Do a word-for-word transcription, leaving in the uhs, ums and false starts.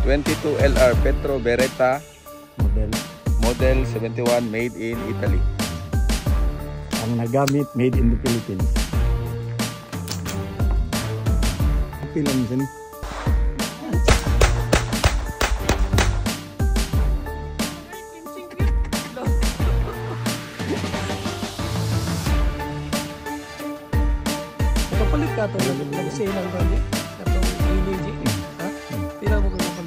twenty-two L R Pietro Beretta Model. model seventy-one made in Italy. Ang nagamit made in the Philippines. Pilang din. Kapalit ka ito, nag-sale lang ba niya? Katong P D G? Ha? Tira mo ko